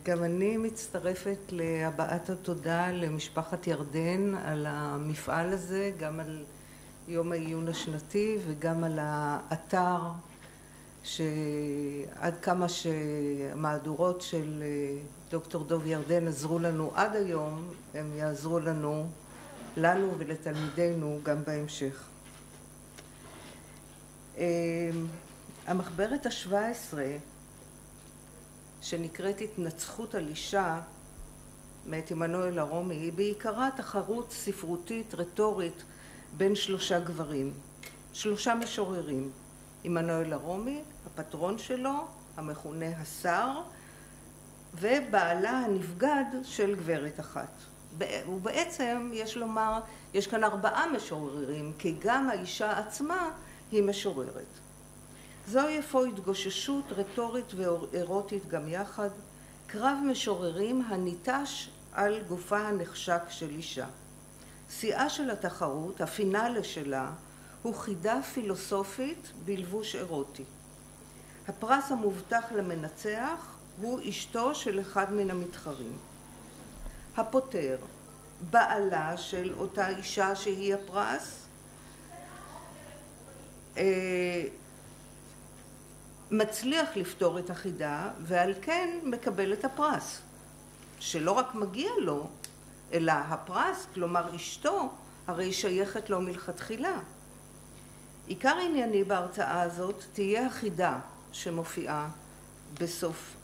גם אני מצטרפת להבעת התודה למשפחת ירדן על המפעל הזה, גם על יום העיון השנתי וגם על האתר, שעד כמה שהמהדורות של דוקטור דוב ירדן עזרו לנו עד היום, הם יעזרו לנו ולתלמידינו גם בהמשך. המחברת ה-17, שנקראת התנצחות על אישה, מאת עמנואל הרומי, היא בעיקרה תחרות ספרותית רטורית בין שלושה גברים, שלושה משוררים, עמנואל הרומי, הפטרון שלו, המכונה השר, ובעלה הנבגד של גברת אחת. ובעצם יש לומר, יש כאן 4 משוררים, כי גם האישה עצמה היא משוררת. זוהי אפוא התגוששות רטורית ואירוטית גם יחד, קרב משוררים הניטש על גופה הנחשק של אישה. שיאה של התחרות, הפינאלה שלה, הוא חידה פילוסופית בלבוש אירוטי. הפרס המובטח למנצח הוא אשתו של אחד מן המתחרים. הפותר, בעלה של אותה אישה שהיא הפרס, מצליח לפתור את החידה ועל כן מקבל את הפרס, שלא רק מגיע לו, אלא הפרס, כלומר אשתו, הרי שייכת לו מלכתחילה. עיקר ענייני בהרצאה הזאת תהיה החידה שמופיעה בסוף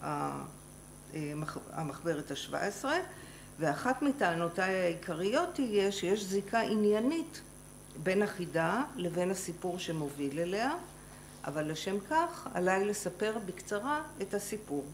המחברת ה-17, ואחת מטענותיי העיקריות תהיה שיש זיקה עניינית בין החידה לבין הסיפור שמוביל אליה, אבל לשם כך עליי לספר בקצרה את הסיפור.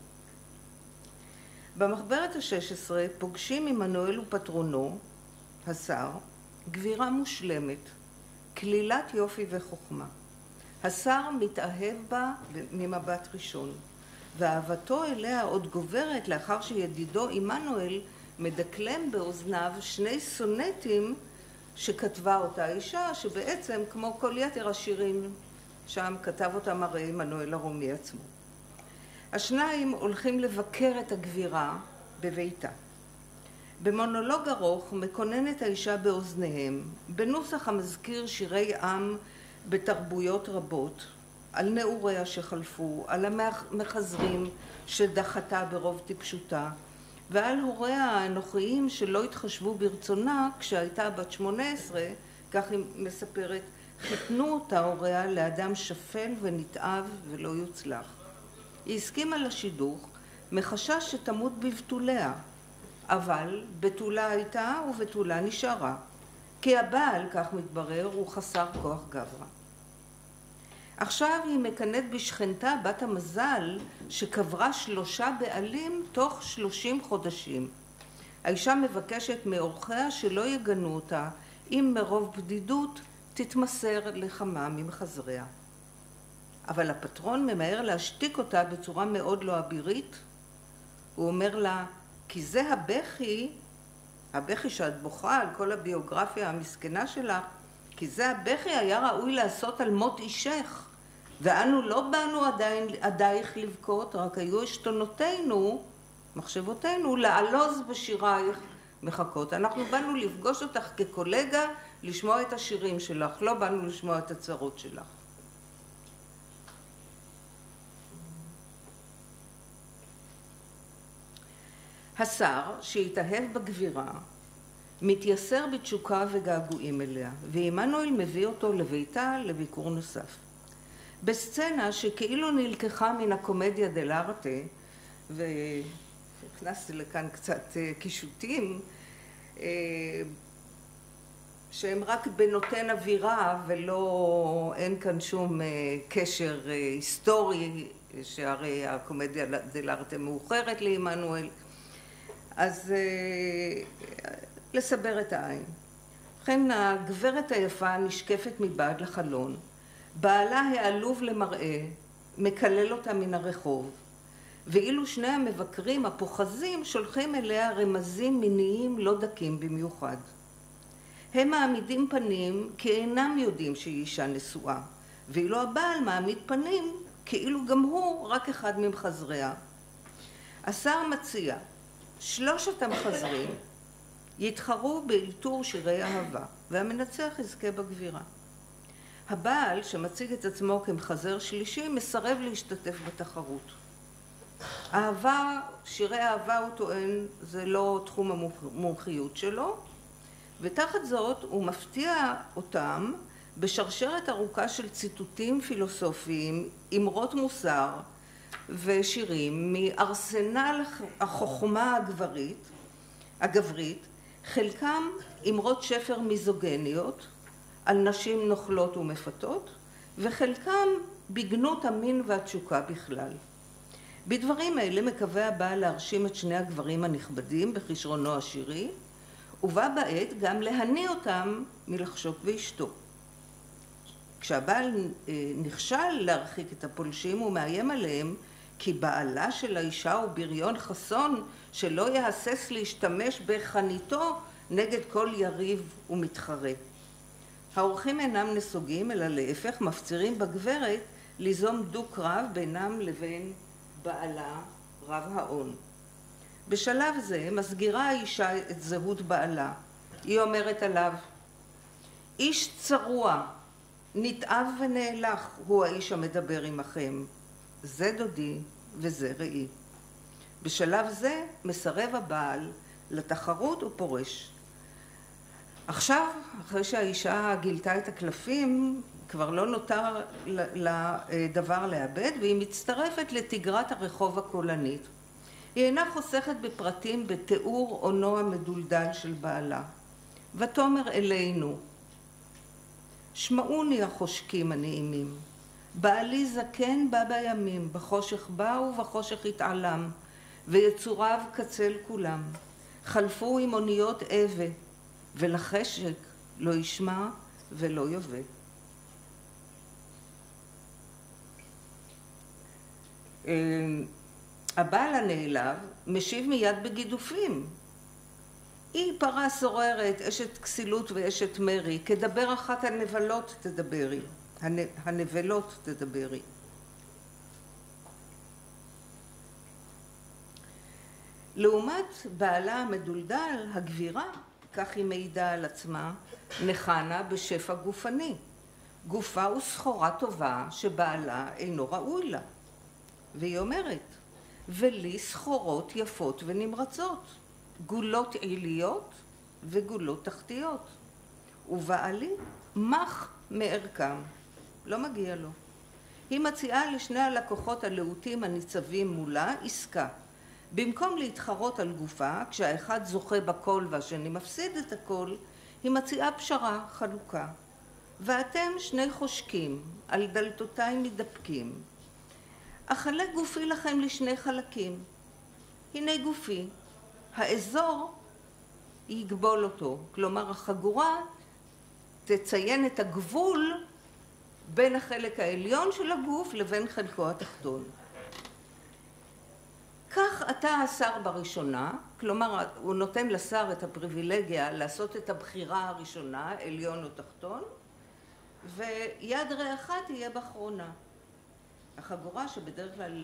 במחברת ה-16 פוגשים עמנואל ופטרונו, השר, גבירה מושלמת, כלילת יופי וחוכמה. השר מתאהב בה ממבט ראשון, ואהבתו אליה עוד גוברת לאחר שידידו עמנואל מדקלם באוזניו 2 סונטים שכתבה אותה אישה, שבעצם כמו כל יתר השירים שם כתב אותם הרי עמנואל הרומי עצמו. השניים הולכים לבקר את הגבירה בביתה. במונולוג ארוך מקוננת האישה באוזניהם, בנוסח המזכיר שירי עם בתרבויות רבות, על נעוריה שחלפו, על המחזרים שדחתה ברוב טיפשותה, ועל הוריה האנוכיים שלא התחשבו ברצונה כשהייתה בת 18, כך היא מספרת, חיתנו אותה הוריה לאדם שפל ונתאב ולא יוצלח. היא הסכימה לשידוך מחשש שתמות בבתוליה, אבל בתולה הייתה ובתולה נשארה, כי הבעל, כך מתברר, הוא חסר כוח גברה. עכשיו היא מקנאת בשכנתה בת המזל שקברה 3 בעלים תוך 30 חודשים. האישה מבקשת מאורחיה שלא יגנו אותה, אם מרוב בדידות תתמסר לכמה ממחזריה. אבל הפטרון ממהר להשתיק אותה בצורה מאוד לא אבירית. הוא אומר לה, כי זה הבכי שאת בוכה על כל הביוגרפיה המסכנה שלך, כי זה הבכי היה ראוי לעשות על מות אישך, ואנו לא באנו עדייך לבכות, רק היו עשתונותינו, מחשבותינו, לעלוז בשירייך מחכות. אנחנו באנו לפגוש אותך כקולגה, לשמוע את השירים שלך, לא באנו לשמוע את הצרות שלך. השר, שהתאהב בגבירה, מתייסר בתשוקה וגעגועים אליה, ועמנואל מביא אותו לביתה לביקור נוסף. בסצנה שכאילו נלקחה מן הקומדיה דלארטה, והכנסתי לכאן קצת קישוטים, שהם רק בנותן אווירה ולא, אין כאן שום קשר היסטורי, שהרי הקומדיה דלארטה מאוחרת לעמנואל. אז לסבר את העין. לכן הגברת היפה נשקפת מבעד לחלון, בעלה העלוב למראה, מקלל אותה מן הרחוב, ואילו 2 המבקרים הפוחזים שולחים אליה רמזים מיניים לא דקים במיוחד. הם מעמידים פנים כי אינם יודעים שהיא אישה נשואה, ואילו הבעל מעמיד פנים כאילו גם הוא רק אחד ממחזריה. השר מציע 3 המחזרים יתחרו באלתור שירי אהבה, והמנצח יזכה בגבירה. הבעל, שמציג את עצמו כמחזר שלישי, מסרב להשתתף בתחרות. אהבה, שירי אהבה, הוא טוען, זה לא תחום המומחיות שלו, ותחת זאת הוא מפתיע אותם בשרשרת ארוכה של ציטוטים פילוסופיים, אמרות מוסר ושירים מארסנל החוכמה הגברית, חלקם אמרות שפר מיזוגניות על נשים נוכלות ומפתות, וחלקם בגנות המין והתשוקה בכלל. בדברים אלה מקווה הבעל להרשים את 2 הגברים הנכבדים בכישרונו השירי, ובה בעת גם להניא אותם מלחשוק ואשתו. כשהבעל נכשל להרחיק את הפולשים, הוא מאיים עליהם כי בעלה של האישה הוא בריון חסון שלא יהסס להשתמש בחניתו נגד כל יריב ומתחרה. האורחים אינם נסוגים, אלא להפך מפצירים בגברת ליזום דו-קרב בינם לבין בעלה רב ההון. בשלב זה מסגירה האישה את זהות בעלה. היא אומרת עליו, איש צרוע, נתעב ונאלח הוא האיש המדבר עמכם. זה דודי וזה ראי. בשלב זה מסרב הבעל לתחרות ופורש. עכשיו, אחרי שהאישה גילתה את הקלפים, כבר לא נותר לדבר לאבד, והיא מצטרפת לתגרת הרחוב הקולנית. היא אינה חוסכת בפרטים בתיאור עונו המדולדל של בעלה. ותאמר אלינו, שמעוני החושקים הנעימים, בעלי זקן בא בימים, בחושך בא ובחושך התעלם, ויצוריו קצל כולם. חלפו עם אוניות אבה, ולחשק לא ישמע ולא יובא. הבעל הנעלב משיב מיד בגידופים. היא פרה סוררת, אשת כסילות ואשת מרי, כדבר אחת הנבלות תדברי, הנבלות תדברי. לעומת בעלה המדולדל, הגבירה, כך היא מעידה על עצמה, נחנה בשפע גופני. גופה הוא סחורה טובה שבעלה אינו ראוי לה. והיא אומרת, ולי סחורות יפות ונמרצות, גולות עיליות וגולות תחתיות. ובעלי מח מערכם, לא מגיע לו. היא מציעה לשני הלקוחות הלהוטים הניצבים מולה עסקה. במקום להתחרות על גופה, כשהאחד זוכה בכל והשני מפסיד את הכל, היא מציעה פשרה, חלוקה. ואתם 2 חושקים, על דלתותיי מתדפקים. אחלק גופי לכם ל2 חלקים. הנה גופי, האזור יגבול אותו. כלומר, החגורה תציין את הגבול בין החלק העליון של הגוף לבין חלקו התחתון. כך אתה השר בראשונה, כלומר הוא נותן לשר את הפריבילגיה לעשות את הבחירה הראשונה, עליון או תחתון, ויד רעך תהיה באחרונה. החגורה שבדרך כלל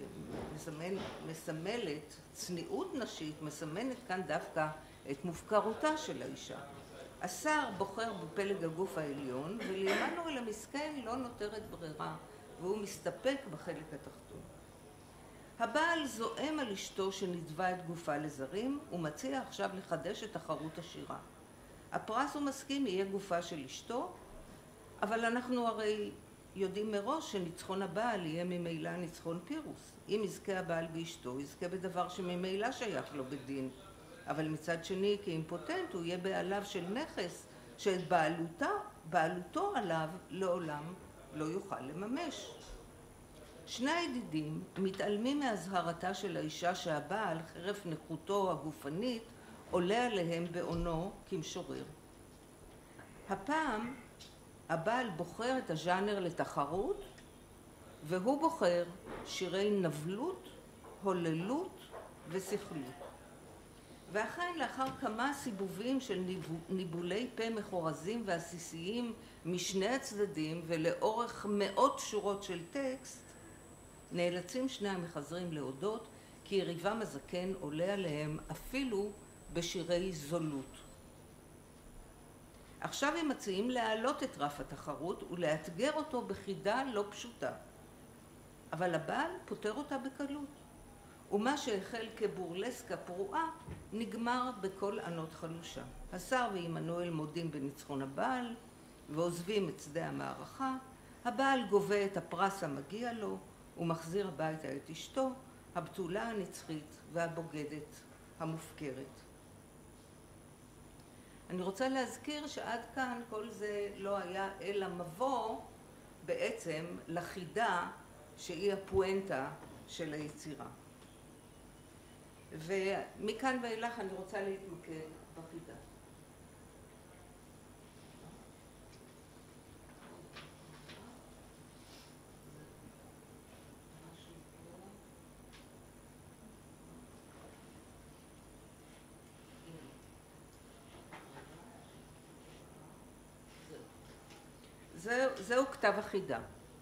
מסמלת צניעות נשית, מסמנת כאן דווקא את מופקרותה של האישה. השר בוחר בפלג הגוף העליון, ולעמנואל המסכן לא נותרת ברירה, והוא מסתפק בחלק התחתון. הבעל זועם על אשתו שנדבה את גופה לזרים, ומציע עכשיו לחדש את תחרות השירה. הפרס הוא מסכים יהיה גופה של אשתו, אבל אנחנו הרי יודעים מראש שניצחון הבעל יהיה ממילא ניצחון פירוס. אם יזכה הבעל באשתו, יזכה בדבר שממילא שייך לו בדין. אבל מצד שני, כאימפוטנט, הוא יהיה בעליו של נכס, שאת בעלותו עליו לעולם לא יוכל לממש. 2 הידידים מתעלמים מהזהרתה של האישה שהבעל, חרף נכותו הגופנית, עולה עליהם בעונו כמשורר. הפעם הבעל בוחר את הז'אנר לתחרות, והוא בוחר שירי נבלות, הוללות וסכלות. ואכן לאחר כמה סיבובים של ניבולי פה מחורזים ועסיסיים משני הצדדים ולאורך 100 שורות של טקסט, נאלצים 2 המחזרים להודות כי יריבם הזקן עולה עליהם אפילו בשירי זולות. עכשיו הם מציעים להעלות את רף התחרות ולאתגר אותו בחידה לא פשוטה. אבל הבעל פותר אותה בקלות. ומה שהחל כבורלסקה פרועה נגמר בכל ענות חלושה. השר ועמנואל מודים בניצחון הבעל ועוזבים את שדה המערכה. הבעל גובה את הפרס המגיע לו ומחזיר הביתה את אשתו, הבתולה הנצחית והבוגדת המופקרת. אני רוצה להזכיר שעד כאן כל זה לא היה אלא מבוא בעצם לחידה שהיא הפואנטה של היצירה. ומכאן ואילך אני רוצה להתמקד בחידה. זהו כתב החידה.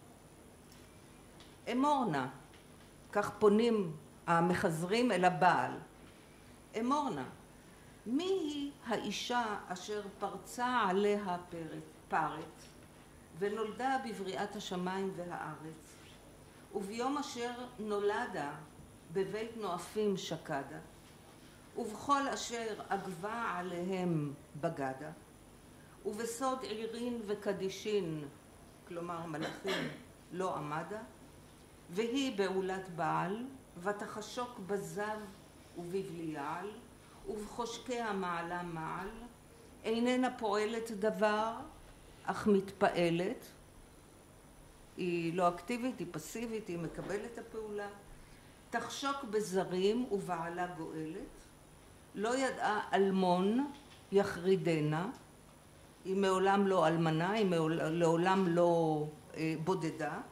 אמור נא, כך פונים המחזרים אל הבעל. אמור נא, מי היא האישה אשר פרצה עליה פרץ, ונולדה בבריאת השמיים והארץ, וביום אשר נולדה בבית נואפים שקדה, ובכל אשר אגבה עליהם בגדה, ובסוד עירין וקדישין, כלומר מלאכים, לא עמדה, והיא בעולת בעל, ותחשוק בזב ובבליעל, ובחושקיה מעלה מעל, איננה פועלת דבר, אך מתפעלת, היא לא אקטיבית, היא פסיבית, היא מקבלת הפעולה, תחשוק בזרים ובעלה גואלת, לא ידעה אלמון יחרידנה, היא מעולם לא אלמנה, היא לעולם לא בודדה,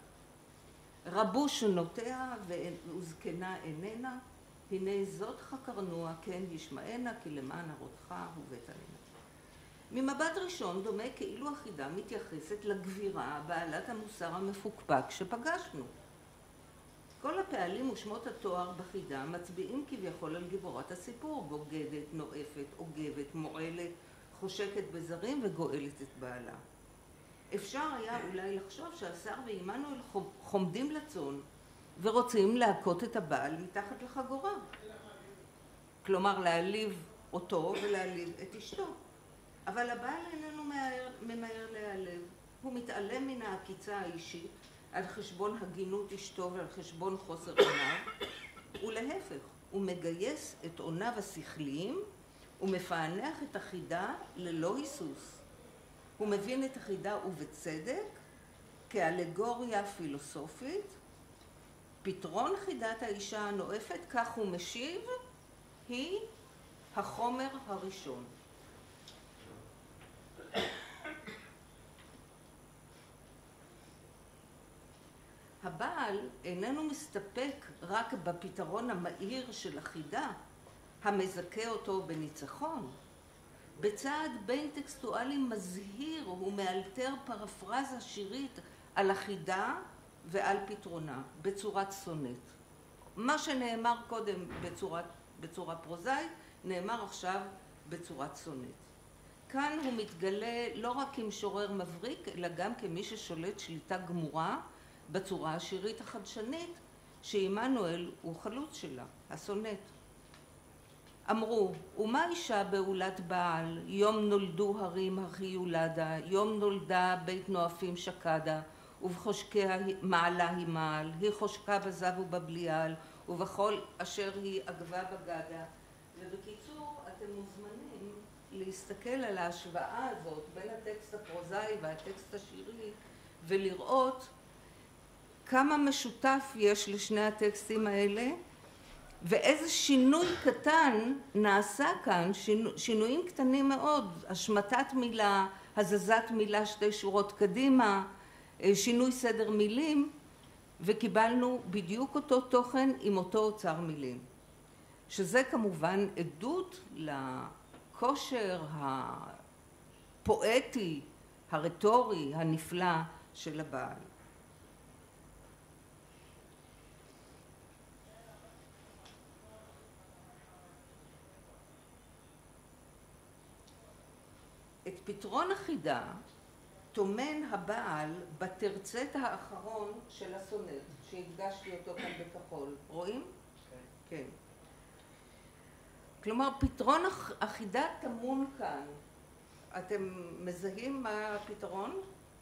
רבו שנותיה וזקנה איננה, הנה זאת חקרנוע, כן ישמענה, כי למען הרותך ובית עלינה. ממבט ראשון דומה כאילו החידה מתייחסת לגבירה בעלת המוסר המפוקפק שפגשנו. כל הפעלים ושמות התואר בחידה מצביעים כביכול על גיבורת הסיפור, בוגדת, נואפת, עוגבת, מועלת, חושקת בזרים וגואלת את בעלה. אפשר היה אולי לחשוב שהשר ועמנואל חומדים לצון ורוצים להכות את הבעל מתחת לחגורה. כלומר להעליב אותו ולהעליב את אשתו. אבל הבעל איננו ממהר להיעלב. הוא מתעלם מן העקיצה האישית על חשבון הגינות אשתו ועל חשבון חוסר עוניו, ולהפך, הוא מגייס את עוניו השכליים ומפענח את החידה ללא היסוס. הוא מבין את החידה ובצדק כאלגוריה פילוסופית. פתרון חידת האישה הנואפת, כך הוא משיב, היא החומר הראשון. הבעל איננו מסתפק רק בפתרון המהיר של החידה, המזכה אותו בניצחון. בצעד בין טקסטואלי מזהיר הוא מאלתר פרפרזה שירית על החידה ועל פתרונה, בצורת סונט. מה שנאמר קודם בצורה פרוזאית, נאמר עכשיו בצורת סונט. כאן הוא מתגלה לא רק כמשורר מבריק, אלא גם כמי ששולט שליטה גמורה בצורה השירית החדשנית, שעמנואל הוא חלוץ שלה, הסונט. אמרו, ומה אישה בעולת בעל, יום נולדו הרים הכי יולדה, יום נולדה בית נואפים שקדה, ובחושקיה מעלה היא מעל, היא חושקה בזב ובבליעל, ובכל אשר היא אגבה בגדה. ובקיצור, אתם מוזמנים להסתכל על ההשוואה הזאת בין הטקסט הפרוזאי והטקסט השירי, ולראות כמה משותף יש לשני הטקסטים האלה, ואיזה שינוי קטן נעשה כאן, שינויים קטנים מאוד, השמטת מילה, הזזת מילה שתי שורות קדימה, שינוי סדר מילים, וקיבלנו בדיוק אותו תוכן עם אותו אוצר מילים. שזה כמובן עדות לכושר הפואטי, הרטורי, הנפלא של הבעל. את פתרון החידה טומן הבעל בתרצת האחרון של הסונט, שהדגשתי אותו כאן בכחול. רואים? כן. כלומר, פתרון החידה טמון כאן. אתם מזהים מה הפתרון?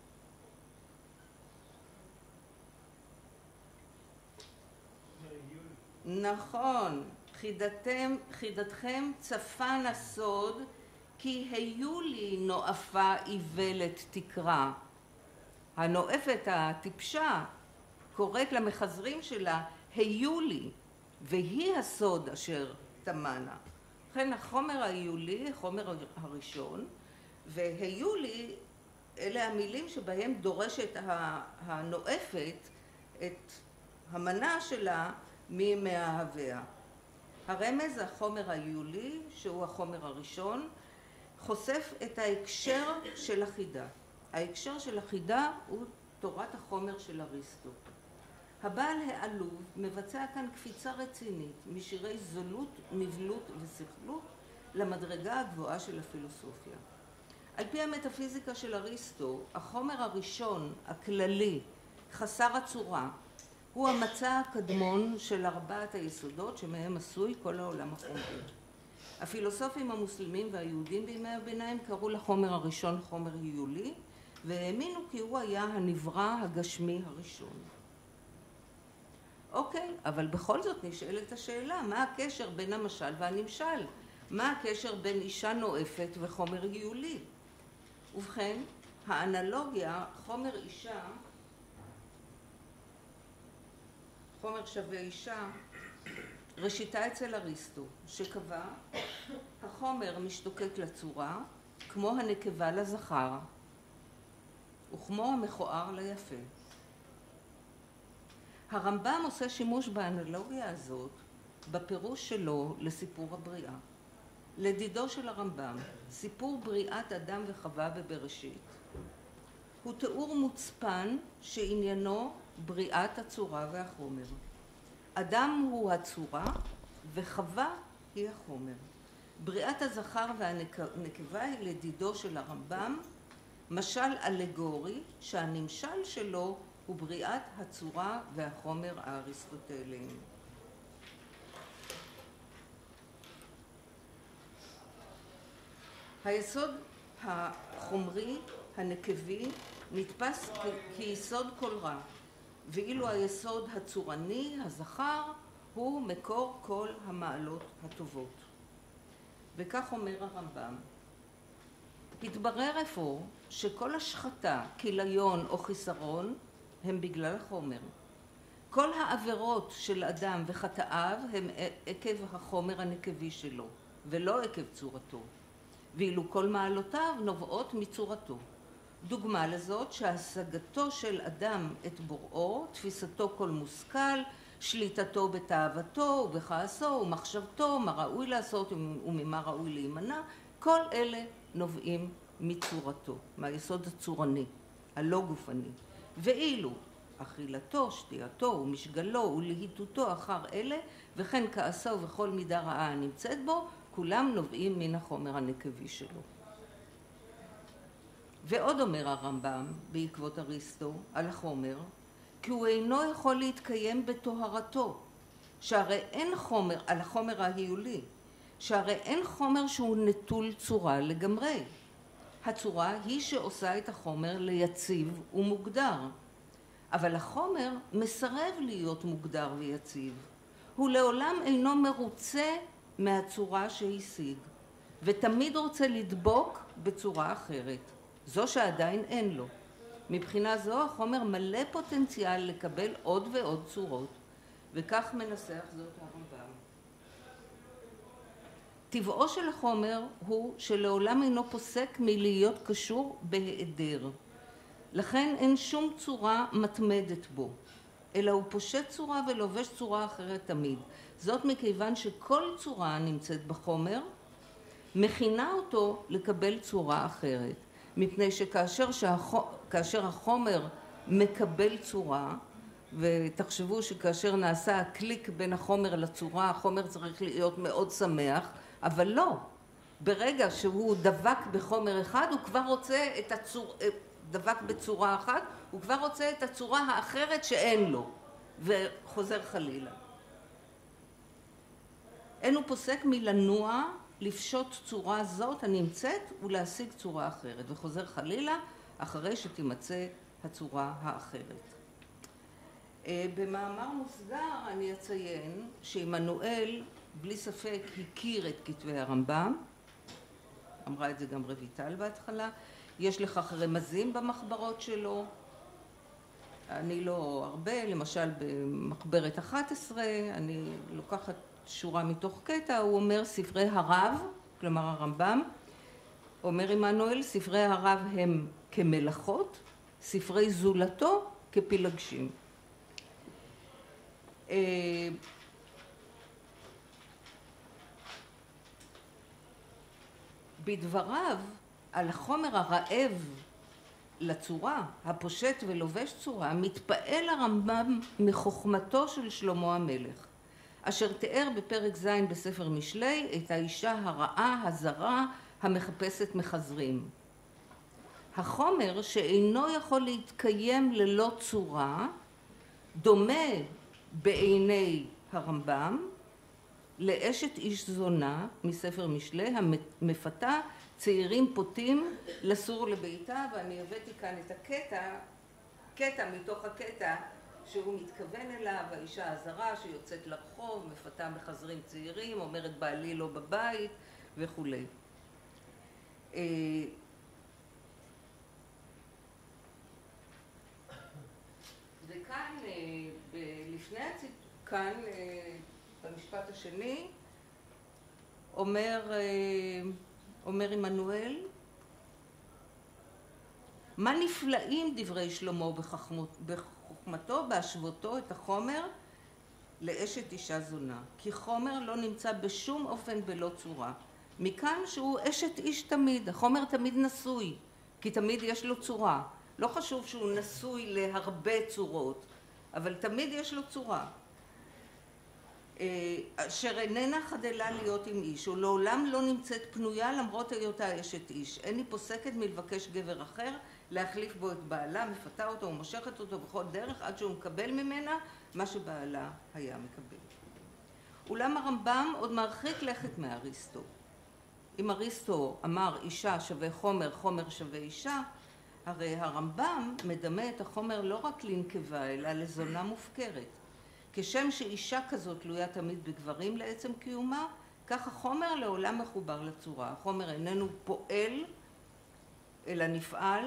נכון. חידתכם צפן הסוד, כי היו לי נואפה איוולת תקרא. הנואפת הטיפשה קוראת למחזרים שלה, היו לי, והיא הסוד אשר תמנה. לכן החומר היולי, החומר הראשון, והיו לי, אלה המילים שבהם דורשת הנואפת את המנה שלה ממאהביה. הרמז, החומר היולי, שהוא החומר הראשון, חושף את ההקשר של החידה. ההקשר של החידה הוא תורת החומר של אריסטו. הבעל העלוב מבצע כאן קפיצה רצינית משירי זולות, נבלות וסכלות למדרגה הגבוהה של הפילוסופיה. על פי המטאפיזיקה של אריסטו, החומר הראשון, הכללי, חסר הצורה, הוא המצע הקדמון של ארבעת היסודות שמהם עשוי כל העולם החומרי. הפילוסופים המוסלמים והיהודים בימי הביניים קראו לחומר הראשון חומר היולי, והאמינו כי הוא היה הנברא הגשמי הראשון. אוקיי, אבל בכל זאת נשאלת השאלה, מה הקשר בין המשל והנמשל? מה הקשר בין אישה נואפת וחומר היולי? ובכן, האנלוגיה, חומר אישה, חומר שווה אישה, ראשיתה אצל אריסטו, שקבע, החומר משתוקק לצורה, כמו הנקבה לזכר, וכמו המכוער ליפה. הרמב"ם עושה שימוש באנלוגיה הזאת בפירוש שלו לסיפור הבריאה. לדידו של הרמב"ם, סיפור בריאת אדם וחווה בבראשית, הוא תיאור מוצפן שעניינו בריאת הצורה והחומר. אדם הוא הצורה וחווה היא החומר. בריאת הזכר והנקבה היא לדידו של הרמב"ם, משל אלגורי שהנמשל שלו הוא בריאת הצורה והחומר האריסטוטליים. היסוד החומרי, הנקבי, נתפס כיסוד כל רע, ואילו היסוד הצורני, הזכר, הוא מקור כל המעלות הטובות. וכך אומר הרמב"ם, התברר אפוא שכל השחתה, כיליון או חיסרון הם בגלל החומר. כל העבירות של אדם וחטאיו הם עקב החומר הנקבי שלו, ולא עקב צורתו. ואילו כל מעלותיו נובעות מצורתו. דוגמה לזאת שהשגתו של אדם את בוראו, תפיסתו כל מושכל, שליטתו בתאוותו ובכעסו ומחשבתו, מה ראוי לעשות וממה ראוי להימנע, כל אלה נובעים מצורתו, מהיסוד הצורני, הלא גופני. ואילו אכילתו, שתייתו ומשגלו ולהיטותו אחר אלה, וכן כעסו וכל מידה רעה הנמצאת בו, כולם נובעים מן החומר הנקבי שלו. ועוד אומר הרמב"ם בעקבות אריסטו על החומר, כי הוא אינו יכול להתקיים בטהרתו, שהרי אין חומר, על החומר ההיולי, שהרי אין חומר שהוא נטול צורה לגמרי. הצורה היא שעושה את החומר ליציב ומוגדר, אבל החומר מסרב להיות מוגדר ויציב. הוא לעולם אינו מרוצה מהצורה שהשיג, ותמיד רוצה לדבוק בצורה אחרת, זו שעדיין אין לו. מבחינה זו החומר מלא פוטנציאל לקבל עוד ועוד צורות, וכך מנסח זאת הרמב"ם. טבעו של החומר הוא שלעולם אינו פוסק מלהיות קשור בהיעדר. לכן אין שום צורה מתמדת בו, אלא הוא פושט צורה ולובש צורה אחרת תמיד. זאת מכיוון שכל צורה נמצאת בחומר, מכינה אותו לקבל צורה אחרת. מפני שכאשר החומר מקבל צורה, ותחשבו שכאשר נעשה הקליק בין החומר לצורה, החומר צריך להיות מאוד שמח, אבל לא. ברגע שהוא דבק בחומר אחד, הוא כבר רוצה את דבק בצורה אחת, הוא כבר רוצה את הצורה האחרת שאין לו, וחוזר חלילה. אין הוא פוסק מלנוע, לפשוט צורה זאת הנמצאת ולהשיג צורה אחרת, וחוזר חלילה אחרי שתימצא הצורה האחרת. במאמר מוסגר אני אציין שעמנואל בלי ספק הכיר את כתבי הרמב"ם, אמרה את זה גם רויטל בהתחלה, יש לכך רמזים במחברות שלו, אני לא הרבה, למשל במחברת 11, אני לוקחת שורה מתוך קטע, הוא אומר ספרי הרב, כלומר הרמב"ם, אומר עמנואל, ספרי הרב הם כמלאכות, ספרי זולתו כפילגשים. בדבריו על החומר הרעב לצורה, הפושט ולובש צורה, מתפעל הרמב"ם מחוכמתו של שלמה המלך, אשר תיאר בפרק ז' בספר משלי את האישה הרעה, הזרה, המחפשת מחזרים. החומר שאינו יכול להתקיים ללא צורה, דומה בעיני הרמב"ם לאשת איש זונה מספר משלי המפתה צעירים פוטים לסור לביתה, ואני הבאתי כאן את קטע מתוך הקטע שהוא מתכוון אליו, האישה הזרה שיוצאת לרחוב, מפתה מחזרים צעירים, אומרת בעלי לא בבית וכולי. וכאן, כאן במשפט השני, אומר עמנואל, מה נפלאים דברי שלמה בחוכמתו בהשוותו את החומר לאשת אישה זונה, כי חומר לא נמצא בשום אופן בלא צורה. מכאן שהוא אשת איש תמיד, החומר תמיד נשוי, כי תמיד יש לו צורה. לא חשוב שהוא נשוי להרבה צורות, אבל תמיד יש לו צורה. אשר איננה חדלה להיות עם איש, ולעולם לא נמצאת פנויה למרות היותה אשת איש. אין היא פוסקת מלבקש גבר אחר, להחליף בו את בעלה, מפתה אותו ומושכת אותו בכל דרך עד שהוא מקבל ממנה מה שבעלה היה מקבל. אולם הרמב"ם עוד מרחיק לכת מאריסטו. אם אריסטו אמר אישה שווה חומר, חומר שווה אישה, הרי הרמב"ם מדמה את החומר לא רק לנקבה אלא לזונה מופקרת. כשם שאישה כזאת תלויה תמיד בגברים לעצם קיומה, כך החומר לעולם מחובר לצורה. החומר איננו פועל, אלא נפעל.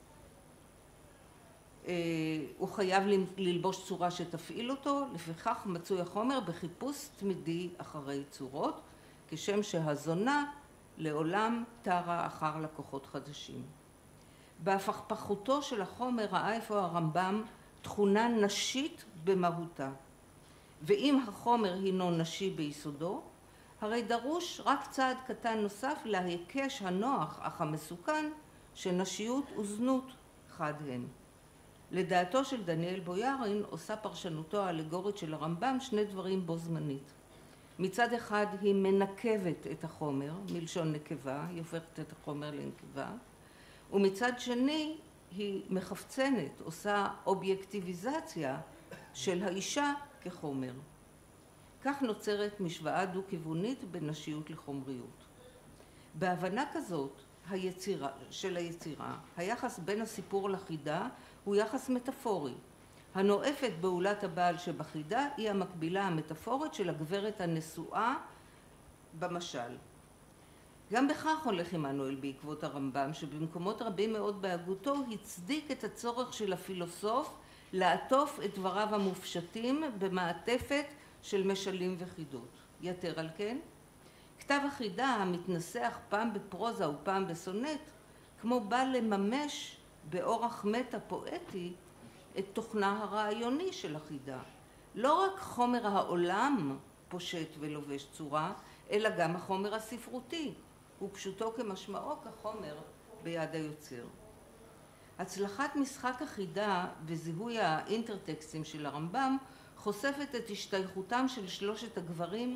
הוא חייב ללבוש צורה שתפעיל אותו, לפיכך מצוי החומר בחיפוש תמידי אחרי צורות, כשם שהזונה לעולם תרה אחר לקוחות חדשים. בהפכפכותו של החומר ראה איפה הרמב"ם תכונה נשית במהותה. ואם החומר הינו נשי ביסודו, הרי דרוש רק צעד קטן נוסף להיקש הנוח אך המסוכן שנשיות וזנות חד הן. לדעתו של דניאל בויארין עושה פרשנותו האלגורית של הרמב"ם שני דברים בו זמנית. מצד אחד היא מנקבת את החומר, מלשון נקבה, היא הופכת את החומר לנקבה, ומצד שני היא מחפצנת, עושה אובייקטיביזציה של האישה כחומר. כך נוצרת משוואה דו-כיוונית בין נשיות לחומריות. בהבנה כזאת של היצירה, היחס בין הסיפור לחידה הוא יחס מטאפורי. הנואפת בעולת הבעל שבחידה היא המקבילה המטאפורית של הגברת הנשואה במשל. גם בכך הולך עמנואל בעקבות הרמב"ם, שבמקומות רבים מאוד בהגותו הצדיק את הצורך של הפילוסוף לעטוף את דבריו המופשטים במעטפת של משלים וחידות. יתר על כן, כתב החידה המתנסח פעם בפרוזה ופעם בסונט, כמו בא לממש באורח מטה פואטי את תוכנה הרעיוני של החידה. לא רק חומר העולם פושט ולובש צורה, אלא גם החומר הספרותי, ופשוטו כמשמעו כחומר ביד היוצר. הצלחת משחק החידה וזיהוי האינטרטקסטים של הרמב"ם חושפת את השתייכותם של שלושת הגברים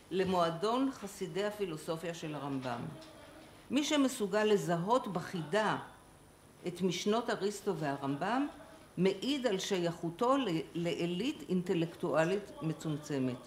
למועדון חסידי הפילוסופיה של הרמב"ם. מי שמסוגל לזהות בחידה את משנות אריסטו והרמב"ם, מעיד על שייכותו לאלית אינטלקטואלית מצומצמת.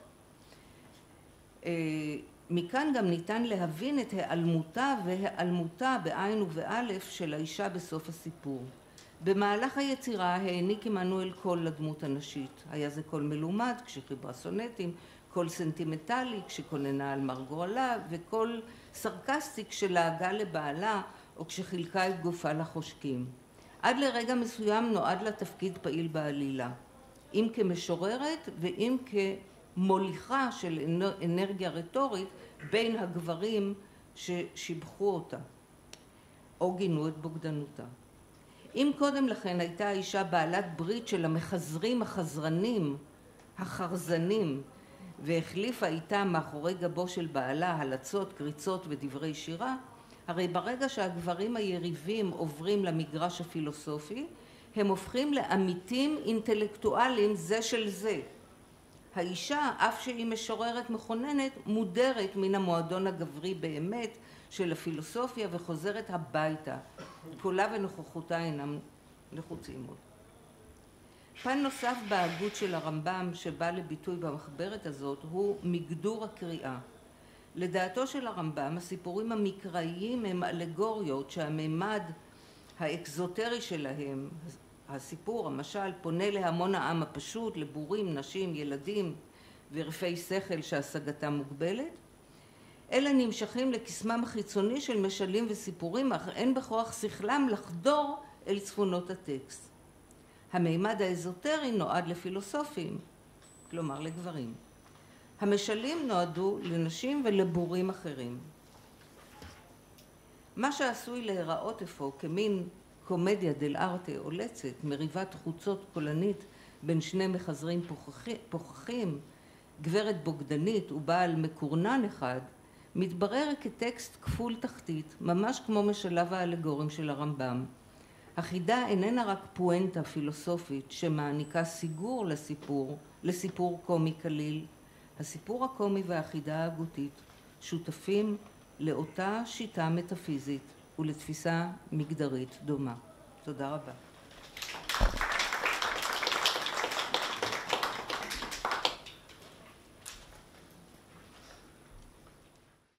מכאן גם ניתן להבין את היעלמותה בעין ובאלף של האישה בסוף הסיפור. במהלך היצירה העניק עמנואל קול לדמות הנשית. היה זה קול מלומד כשחיברה סונטים, קול סנטימנטלי כשכוננה על מר גורלה, וקול סרקסטי כשלעגה לבעלה או כשחילקה את גופה לחושקים. עד לרגע מסוים נועד לה תפקיד פעיל בעלילה, אם כמשוררת ואם כמוליכה של אנרגיה רטורית בין הגברים ששיבחו אותה או גינו את בוגדנותה. אם קודם לכן הייתה האישה בעלת ברית של המחזרים החזרנים, החרזנים, והחליפה איתה מאחורי גבו של בעלה הלצות, קריצות ודברי שירה, הרי ברגע שהגברים היריבים עוברים למגרש הפילוסופי, הם הופכים לעמיתים אינטלקטואליים זה של זה. האישה, אף שהיא משוררת מכוננת, מודרת מן המועדון הגברי באמת של הפילוסופיה וחוזרת הביתה. קולה ונוכחותה אינם נחוצים עוד. פן נוסף בהגות של הרמב"ם שבא לביטוי במחברת הזאת הוא מגדור הקריאה. לדעתו של הרמב"ם, הסיפורים המקראיים הם אלגוריות שהמימד האקזוטרי שלהם, הסיפור, המשל, פונה להמון העם הפשוט, לבורים, נשים, ילדים ורפי שכל שהשגתם מוגבלת, אלה נמשכים לקסמם החיצוני של משלים וסיפורים, אך אין בכוח שכלם לחדור אל צפונות הטקסט. המימד האזוטרי נועד לפילוסופים, כלומר לגברים. המשלים נועדו לנשים ולבורים אחרים. מה שעשוי להיראות אפוא כמין קומדיה דל ארטה או לצת, מריבת חוצות קולנית בין שני מחזרים פוכחים, גברת בוגדנית ובעל מקורנן אחד, מתברר כטקסט כפול תחתית, ממש כמו משלב האלגורים של הרמב"ם. החידה איננה רק פואנטה פילוסופית שמעניקה סיגור לסיפור קומי כליל. הסיפור הקומי והחידה ההגותית שותפים לאותה שיטה מטאפיזית ולתפיסה מגדרית דומה. תודה רבה.